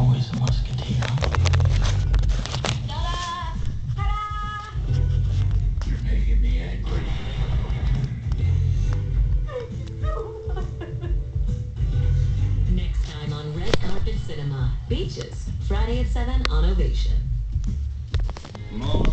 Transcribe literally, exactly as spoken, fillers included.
always a musketeer. You're making me angry. Next time on Red Carpet Cinema, Beaches, Friday at seven on Ovation. Mom.